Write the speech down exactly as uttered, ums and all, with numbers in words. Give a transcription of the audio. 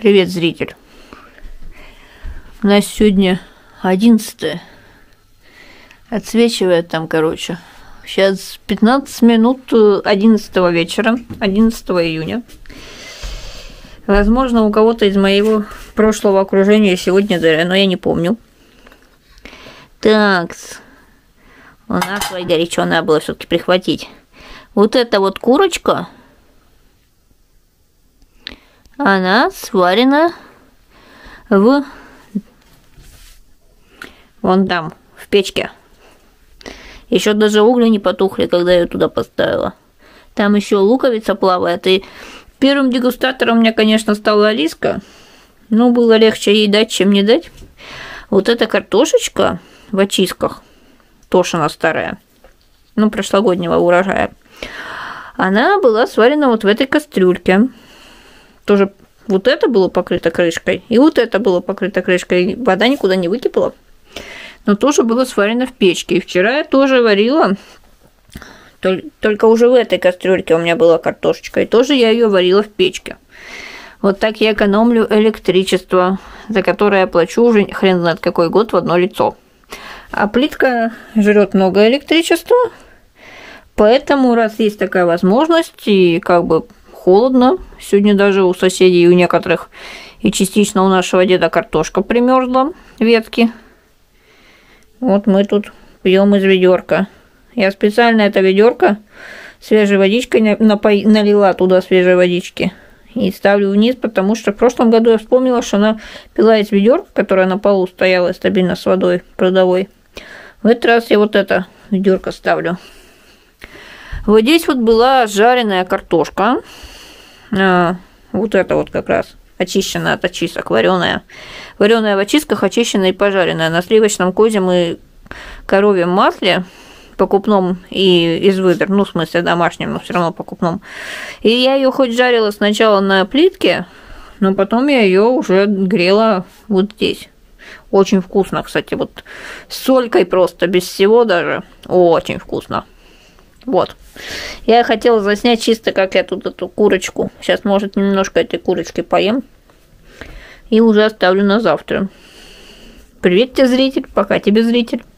Привет, зритель. У нас сегодня одиннадцатое. Отсвечивает там, короче. Сейчас пятнадцать минут одиннадцатого вечера, одиннадцатого июня. Возможно, у кого-то из моего прошлого окружения сегодня заря, но я не помню. Так, у нас ой, горячо надо было все-таки прихватить. Вот эта вот курочка, она сварена в вон там, в печке. Еще даже угли не потухли, когда я ее туда поставила. Там еще луковица плавает. И первым дегустатором у меня, конечно, стала Алиска. Но было легче ей дать, чем не дать. Вот эта картошечка в очистках, тошина старая, ну, прошлогоднего урожая, она была сварена вот в этой кастрюльке. Тоже вот это было покрыто крышкой, и вот это было покрыто крышкой. Вода никуда не выкипала, но тоже было сварено в печке. И вчера я тоже варила, только уже в этой кастрюльке у меня была картошечка, и тоже я ее варила в печке. Вот так я экономлю электричество, за которое я плачу уже хрен знает какой год в одно лицо. А плитка жрет много электричества, поэтому, раз есть такая возможность, и как бы холодно, сегодня даже у соседей, и у некоторых, и частично у нашего деда картошка примерзла, ветки. Вот мы тут пьем из ведерка. Я специально это ведерко свежей водичкой напо- налила туда свежей водички и ставлю вниз, потому что в прошлом году я вспомнила, что она пила из ведерка, которая на полу стояла стабильно с водой продовой. В этот раз я вот это ведерко ставлю. Вот здесь вот была жареная картошка. А, вот это вот как раз очищенная от очисток, вареная. Вареная в очистках, очищенная и пожаренная. На сливочном козьем и коровьем масле, покупном и из выдр, ну, в смысле домашнем, но все равно покупном. И я ее хоть жарила сначала на плитке, но потом я ее уже грела вот здесь. Очень вкусно, кстати, вот с солькой просто, без всего даже. Очень вкусно. Вот. Я хотела заснять чисто, как я тут эту курочку. Сейчас, может, немножко этой курочки поем. И уже оставлю на завтра. Привет тебе, зритель. Пока тебе, зритель.